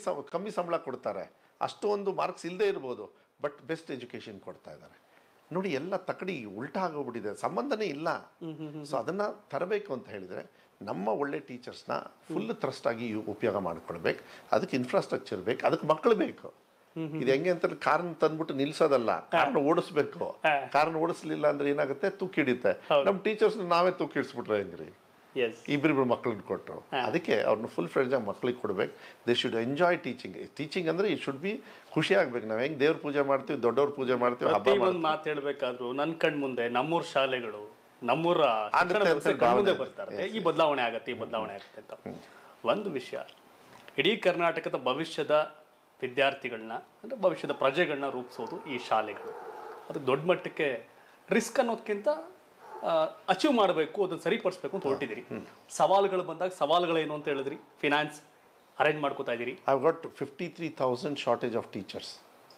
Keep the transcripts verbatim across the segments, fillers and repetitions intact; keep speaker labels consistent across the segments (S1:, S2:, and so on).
S1: ಕಮ್ಮಿ ಸಂಬಳ ಕೊಡ್ತಾರೆ, ಅಷ್ಟೊಂದು ಮಾರ್ಕ್ಸ್ ಇಲ್ಲದೆ ಇರ್ಬೋದು, ಬಟ್ ಬೆಸ್ಟ್ ಎಜುಕೇಷನ್ ಕೊಡ್ತಾ ಇದ್ದಾರೆ. ನೋಡಿ, ಎಲ್ಲ ತಕಡಿ ಉಲ್ಟಾ ಆಗೋಗ್ಬಿಟ್ಟಿದೆ, ಸಂಬಂಧನೇ ಇಲ್ಲ. ಸೊ ಅದನ್ನು ತರಬೇಕು ಅಂತ ಹೇಳಿದರೆ ನಮ್ಮ ಒಳ್ಳೆ ಟೀಚರ್ಸ್ನ ಫುಲ್ ಟ್ರಸ್ಟ್ ಆಗಿ ಉಪಯೋಗ ಮಾಡ್ಕೊಳ್ಬೇಕು. ಅದಕ್ಕೆ ಇನ್ಫ್ರಾಸ್ಟ್ರಕ್ಚರ್ ಬೇಕು, ಅದಕ್ಕೆ ಮಕ್ಕಳು ಬೇಕು. ಇದು ಹೆಂಗೆ ಅಂತ ಕಾರಣ ತಂದ್ಬಿಟ್ಟು ನಿಲ್ಸೋದಲ್ಲ, ಕಾರಣ ಓಡಿಸ್ಬೇಕು. ಕಾರಣ ಓಡಿಸ್ಲಿಲ್ಲ ಅಂದ್ರೆ ಏನಾಗುತ್ತೆ, ತೂಕಿಡಿತೆ. ನಮ್ಮ ಟೀಚರ್ಸ್ ನಾವೇ ತೂಕಿಡಿಸ್ಬಿಟ್ರೆ ಹೆಂಗ್ರಿ? ಇಬ್ಬರಿಬ್ರು ಮಕ್ಕಳನ್ನ ಕೊಟ್ಟರು. ಅದಕ್ಕೆ ಅವ್ರನ್ನ ಫುಲ್ ಫ್ರೆಂಡ್ಸ್ ಆಗಿ ಮಕ್ಳಿಗೆ ಕೊಡ್ಬೇಕು. They should enjoy teaching. Teaching ಅಂದ್ರೆ ಇಟ್ ಶುಡ್ ಬಿ ಖುಷಿ ಆಗ್ಬೇಕು. ನಾವು ಹೆಂಗ್ ದೇವ್ರ ಪೂಜೆ ಮಾಡ್ತೀವಿ, ದೊಡ್ಡವ್ರ ಪೂಜೆ ಮಾಡ್ತೀವಿ, ಹಬ್ಬ
S2: ಒಂದು ಮಾತು ಹೇಳ್ಬೇಕಾದ್ರು ನನ್ನ ಕಣ್ ಮುಂದೆ ನಮ್ಮೂರ ಶಾಲೆಗಳು ನಮ್ಮೂರ ಮುಂದೆ ಬರ್ತಾರೆ, ಈ ಬದಲಾವಣೆ ಆಗತ್ತೆ ಈ ಬದಲಾವಣೆ ಆಗತ್ತೆ ಅಂತ. ಒಂದು ವಿಷಯ, ಇಡೀ ಕರ್ನಾಟಕದ ಭವಿಷ್ಯದ ವಿದ್ಯಾರ್ಥಿಗಳನ್ನ ಅಂದ್ರೆ ಭವಿಷ್ಯದ ಪ್ರಜೆಗಳನ್ನ ರೂಪಿಸೋದು ಈ ಶಾಲೆಗಳು. ಅದು ದೊಡ್ಡ ಮಟ್ಟಕ್ಕೆ ರಿಸ್ಕ್ ಅನ್ನೋದಕ್ಕಿಂತ ಅಚೀವ್ ಮಾಡಬೇಕು, ಅದನ್ನು ಸರಿಪಡಿಸ್ಬೇಕು ಅಂತ ಹೊರಟಿದ್ದೀರಿ. ಸವಾಲುಗಳು ಬಂದಾಗ ಸವಾಲುಗಳೇನು ಅಂತ ಹೇಳಿದ್ರಿ? ಫಿನಾನ್ಸ್ ಅರೇಂಜ್ ಮಾಡ್ಕೋತಾ ಇದ್ದೀರಿ.
S1: I got fifty three thousand shortage of teachers.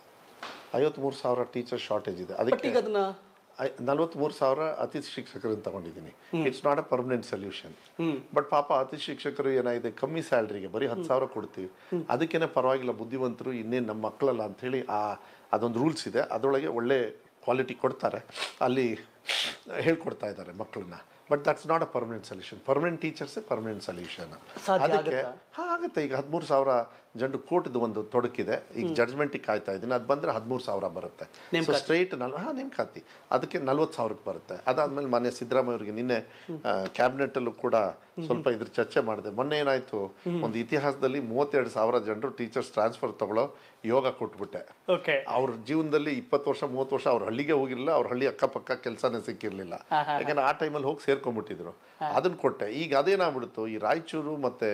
S1: ಐವತ್ಮೂರು ಸಾವಿರ ಟೀಚರ್ ಶಾರ್ಟೇಜ್ ಇದೆ. ಅದಕ್ಕೆ ಅದನ್ನ ನಲ್ವತ್ಮೂರು ಸಾವಿರ ಅತಿಥಿ ಶಿಕ್ಷಕರನ್ನು ತಗೊಂಡಿದ್ದೀನಿ. It's not a permanent solution. But ಪಾಪ ಅತಿಥಿ ಶಿಕ್ಷಕರು ಏನಾಗಿದೆ, ಕಮ್ಮಿ ಸ್ಯಾಲ್ರಿಗೆ ಬರೀ ಹತ್ತು ಸಾವಿರ ಕೊಡ್ತೀವಿ. ಅದಕ್ಕೇನೆ ಪರವಾಗಿಲ್ಲ, ಬುದ್ಧಿವಂತರು ಇನ್ನೇನು ನಮ್ಮ ಮಕ್ಕಳಲ್ಲ ಅಂಥೇಳಿ ಆ ಅದೊಂದು ರೂಲ್ಸ್ ಇದೆ. ಅದರೊಳಗೆ ಒಳ್ಳೆ ಕ್ವಾಲಿಟಿ ಕೊಡ್ತಾರೆ, ಅಲ್ಲಿ ಹೇಳ್ಕೊಡ್ತಾ ಇದ್ದಾರೆ ಮಕ್ಕಳನ್ನ. But that's not a permanent solution. Permanent ಟೀಚರ್ಸೇ ಪರ್ಮನೆಂಟ್ ಸೊಲ್ಯೂಷನ್. ಅದಕ್ಕೆ ಹಾಂ ಆಗುತ್ತೆ. ಈಗ ಹದಿಮೂರು ಸಾವಿರ ಜನರು ಕೋರ್ಟ್ದು ಒಂದು ತೊಡಕಿದೆ, ಈಗ ಜಡ್ಜ್ಮೆಂಟಿಗೆ ಕಾಯ್ತಾ ಇದ್ದೀನಿ. ಅದು ಬಂದರೆ ಹದಿಮೂರು ಸಾವಿರ ಬರುತ್ತೆ. ಸೊ ಸ್ಟ್ರೈಟ್ ನಲ್ ಹಾಂ ನೇಮಕಾತಿ ಅದಕ್ಕೆ ನಲ್ವತ್ತು ಸಾವಿರಕ್ಕೆ ಬರುತ್ತೆ. ಅದಾದಮೇಲೆ ಮಾನ್ಯ ಸಿದ್ದರಾಮಯ್ಯ ಅವರಿಗೆ ನಿನ್ನೆ ಕ್ಯಾಬಿನೆಟಲ್ಲೂ ಕೂಡ ಸ್ವಲ್ಪ ಇದ್ರ ಚರ್ಚೆ ಮಾಡಿದೆ. ಮೊನ್ನೆ ಏನಾಯಿತು, ಒಂದು ಇತಿಹಾಸದಲ್ಲಿ ಮೂವತ್ತೆರಡು ಸಾವಿರ ಜನರು ಟೀಚರ್ಸ್ ಟ್ರಾನ್ಸ್ಫರ್ ತಗೊಳ್ಳೋ ಯೋಗ ಕೊಟ್ಬಿಟ್ಟೆ. ಅವ್ರ ಜೀವನದಲ್ಲಿ ಇಪ್ಪತ್ತು ವರ್ಷ ಮೂವತ್ತು ವರ್ಷ ಅವ್ರ ಹಳ್ಳಿಗೆ ಹೋಗಿರಲಿಲ್ಲ, ಅವ್ರ ಹಳ್ಳಿ ಅಕ್ಕಪಕ್ಕ ಕೆಲಸನೇ ಸಿಕ್ಕಿರಲಿಲ್ಲ. ಯಾಕಂದ್ರೆ ಆ ಟೈಮಲ್ಲಿ ಹೋಗಿ ಸೇರ್ಕೊಂಡ್ಬಿಟ್ಟಿದ್ರು. ಅದನ್ನು ಕೊಟ್ಟೆ. ಈಗ ಅದೇನಾಗ್ಬಿಡ್ತು, ಈ ರಾಯಚೂರು ಮತ್ತು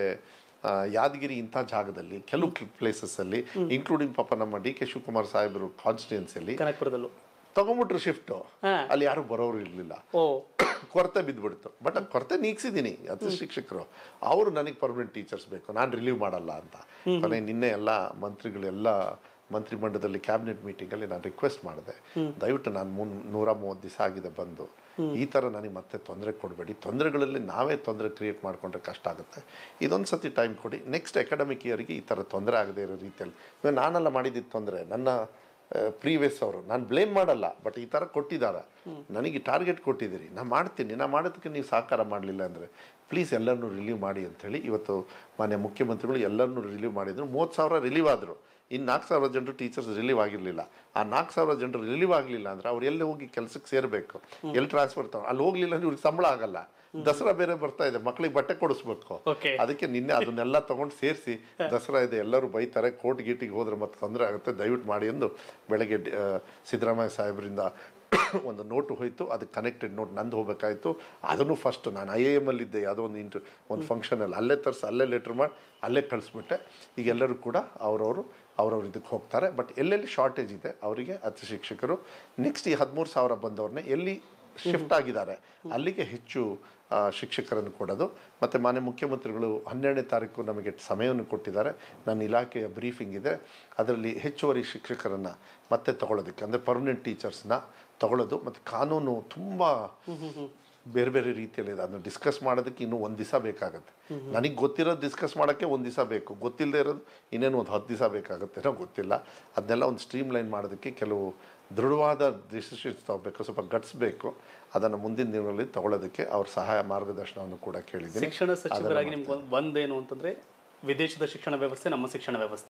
S1: ಯಾದಗಿರಿ ಇಂಥ ಜಾಗದಲ್ಲಿ ಕೆಲವು ಪ್ಲೇಸಸ್ಸಲ್ಲಿ, ಇನ್ಕ್ಲೂಡಿಂಗ್ ಪಾಪ ನಮ್ಮ ಡಿ ಕೆ ಶಿವಕುಮಾರ್ ಸಾಹೇಬರು ಕಾನ್ಸ್ಟಿಟ್ಯೂನ್ಸಿಯಲ್ಲಿ ತಗೊಂಡ್ಬಿಟ್ರು ಶಿಫ್ಟು. ಅಲ್ಲಿ ಯಾರು ಬರೋರು ಇರಲಿಲ್ಲ, ಕೊರತೆ ಬಿದ್ದುಬಿಡ್ತು. ಬಟ್ ಅದು ಕೊರತೆ ನೀಗಿಸಿದ್ದೀನಿ. ಅತಿಥಿ ಶಿಕ್ಷಕರು ಅವರು ನನಗೆ ಪರ್ಮನೆಂಟ್ ಟೀಚರ್ಸ್ ಬೇಕು, ನಾನು ರಿಲೀವ್ ಮಾಡಲ್ಲ ಅಂತ. ಕೊನೆ ನಿನ್ನೆ ಎಲ್ಲ ಮಂತ್ರಿಗಳು ಎಲ್ಲ ಮಂತ್ರಿಮಂಡಲದಲ್ಲಿ ಕ್ಯಾಬಿನೆಟ್ ಮೀಟಿಂಗಲ್ಲಿ ನಾನು ರಿಕ್ವೆಸ್ಟ್ ಮಾಡಿದೆ, ದಯವಿಟ್ಟು ನಾನು ಮುನ್ ನೂರ ಮೂವತ್ತು ದಿವಸ ಆಗಿದೆ ಬಂದು, ಈ ಥರ ನನಗೆ ಮತ್ತೆ ತೊಂದರೆ ಕೊಡಬೇಡಿ. ತೊಂದರೆಗಳಲ್ಲಿ ನಾವೇ ತೊಂದರೆ ಕ್ರಿಯೇಟ್ ಮಾಡಿಕೊಂಡ್ರೆ ಕಷ್ಟ ಆಗುತ್ತೆ. ಇದೊಂದು ಸತಿ ಟೈಮ್ ಕೊಡಿ. ನೆಕ್ಸ್ಟ್ ಅಕಾಡೆಮಿಕ್ ಇಯರ್ಗೆ ಈ ಥರ ತೊಂದರೆ ಆಗದೆ ಇರೋ ರೀತಿಯಲ್ಲಿ. ಇವಾಗ ನಾನೆಲ್ಲ ಮಾಡಿದ್ದಿದ್ದು ತೊಂದರೆ ನನ್ನ ಪ್ರೀವಿಯಸ್ ಅವರು, ನಾನು ಬ್ಲೇಮ್ ಮಾಡಲ್ಲ, ಬಟ್ ಈ ಥರ ಕೊಟ್ಟಿದ್ದಾರೆ. ನನಗೆ ಟಾರ್ಗೆಟ್ ಕೊಟ್ಟಿದ್ದೀರಿ, ನಾನು ಮಾಡ್ತೀನಿ, ನಾನು ಮಾಡೋದಕ್ಕೆ ನೀವು ಸಹಕಾರ ಮಾಡಲಿಲ್ಲ ಅಂದರೆ ಪ್ಲೀಸ್ ಎಲ್ಲರನ್ನೂ ರಿಲೀವ್ ಮಾಡಿ ಅಂಥೇಳಿ ಇವತ್ತು ಮಾನ್ಯ ಮುಖ್ಯಮಂತ್ರಿಗಳು ಎಲ್ಲರನ್ನೂ ರಿಲೀವ್ ಮಾಡಿದರು. ಮೂವತ್ತು ಸಾವಿರ ರಿಲೀವ್ ಆದರು. ಇನ್ನು ನಾಲ್ಕು ಸಾವಿರ ಜನರು ಟೀಚರ್ಸ್ ರಿಲೀವ್ ಆಗಿರಲಿಲ್ಲ. ಆ ನಾಲ್ಕು ಸಾವಿರ ಜನರು ರಿಲೀವ್ ಆಗಲಿಲ್ಲ ಅಂದರೆ ಅವ್ರು ಎಲ್ಲಿ ಹೋಗಿ ಕೆಲಸಕ್ಕೆ ಸೇರಬೇಕು, ಎಲ್ಲಿ ಟ್ರಾನ್ಸ್ಫರ್ ತಗೋ, ಅಲ್ಲಿ ಹೋಗ್ಲಿಲ್ಲ ಅಂದ್ರೆ ಇವ್ರಿಗೆ ಸಂಬಳ ಆಗಲ್ಲ. ದಸರಾ ಬೇರೆ ಬರ್ತಾ ಇದೆ, ಮಕ್ಕಳಿಗೆ ಬಟ್ಟೆ ಕೊಡಿಸ್ಬೇಕು. ಅದಕ್ಕೆ ನಿನ್ನೆ ಅದನ್ನೆಲ್ಲ ತಗೊಂಡು ಸೇರಿಸಿ, ದಸರಾ ಇದೆ, ಎಲ್ಲರೂ ಬೈತಾರೆ, ಕೋರ್ಟ್ ಗೀಟಿಗೆ ಹೋದ್ರೆ ಮತ್ತೆ ತೊಂದರೆ ಆಗುತ್ತೆ, ದಯವಿಟ್ಟು ಮಾಡಿ ಎಂದು ಬೆಳಗ್ಗೆ ಸಿದ್ದರಾಮಯ್ಯ ಸಾಹೇಬರಿಂದ ಒಂದು ನೋಟು ಹೋಯಿತು. ಅದಕ್ಕೆ ಕನೆಕ್ಟೆಡ್ ನೋಟ್ ನಂದು ಹೋಗ್ಬೇಕಾಯ್ತು. ಅದನ್ನು ಫಸ್ಟ್ ನಾನು ಐ ಎ ಎಮ್ ಅಲ್ಲಿದ್ದೆ, ಯಾವುದೋ ಒಂದು ಇಂಟು ಒಂದು ಫಂಕ್ಷನಲ್ಲಿ ಅಲ್ಲೇ ತರಿಸಿ ಅಲ್ಲೇ ಲೆಟ್ರ್ ಮಾಡಿ ಅಲ್ಲೇ ಕಳಿಸ್ಬಿಟ್ಟೆ. ಈಗ ಎಲ್ಲರೂ ಕೂಡ ಅವರವರು ಅವ್ರವ್ರ ಇದಕ್ಕೆ ಹೋಗ್ತಾರೆ. ಬಟ್ ಎಲ್ಲೆಲ್ಲಿ ಶಾರ್ಟೇಜ್ ಇದೆ ಅವರಿಗೆ ಅತಿಥಿ ಶಿಕ್ಷಕರು ನೆಕ್ಸ್ಟ್ ಈ ಹದಿಮೂರು ಸಾವಿರ ಬಂದವ್ರನ್ನೇ ಎಲ್ಲಿ ಶಿಫ್ಟ್ ಆಗಿದ್ದಾರೆ ಅಲ್ಲಿಗೆ ಹೆಚ್ಚು ಶಿಕ್ಷಕರನ್ನು ಕೊಡೋದು. ಮತ್ತು ಮಾನ್ಯ ಮುಖ್ಯಮಂತ್ರಿಗಳು ಹನ್ನೆರಡನೇ ತಾರೀಕು ನಮಗೆ ಸಮಯವನ್ನು ಕೊಟ್ಟಿದ್ದಾರೆ. ನನ್ನ ಇಲಾಖೆಯ ಬ್ರೀಫಿಂಗ್ ಇದೆ, ಅದರಲ್ಲಿ ಹೆಚ್ಚುವರಿ ಶಿಕ್ಷಕರನ್ನು ಮತ್ತೆ ತಗೊಳ್ಳೋದಕ್ಕೆ, ಅಂದರೆ ಪರ್ಮನೆಂಟ್ ಟೀಚರ್ಸ್ನ ತಗೊಳ್ಳೋದು. ಮತ್ತು ಕಾನೂನು ತುಂಬ ಬೇರೆ ಬೇರೆ ರೀತಿಯಲ್ಲಿದೆ. ಅದನ್ನು ಡಿಸ್ಕಸ್ ಮಾಡೋದಕ್ಕೆ ಇನ್ನೂ ಒಂದು ದಿವಸ ಬೇಕಾಗುತ್ತೆ. ನನಗೆ ಗೊತ್ತಿರೋದು ಡಿಸ್ಕಸ್ ಮಾಡೋಕ್ಕೆ ಒಂದು ದಿವಸ ಬೇಕು, ಗೊತ್ತಿಲ್ಲದೆ ಇರೋದು ಇನ್ನೇನು ಒಂದು ಹತ್ತು ದಿವಸ ಬೇಕಾಗುತ್ತೇನೋ ಗೊತ್ತಿಲ್ಲ. ಅದನ್ನೆಲ್ಲ ಒಂದು ಸ್ಟ್ರೀಮ್ ಲೈನ್ ಮಾಡೋದಕ್ಕೆ ಕೆಲವು ದೃಢವಾದ ಡಿಸಿಷನ್ಸ್ ತಗೋಬೇಕು, ಸ್ವಲ್ಪ ಗಟ್ಸ್ಬೇಕು. ಅದನ್ನು ಮುಂದಿನ ದಿನಗಳಲ್ಲಿ ತಗೊಳ್ಳೋದಕ್ಕೆ ಅವ್ರ ಸಹಾಯ ಮಾರ್ಗದರ್ಶನವನ್ನು ಕೂಡ ಕೇಳಿದ್ದೀನಿ.
S2: ಶಿಕ್ಷಣ ಸಚಿವರಾಗಿ ನಿಮ್ಗೆ ಒಂದೇನು ಅಂತಂದರೆ, ವಿದೇಶದ ಶಿಕ್ಷಣ ವ್ಯವಸ್ಥೆ ನಮ್ಮ ಶಿಕ್ಷಣ ವ್ಯವಸ್ಥೆ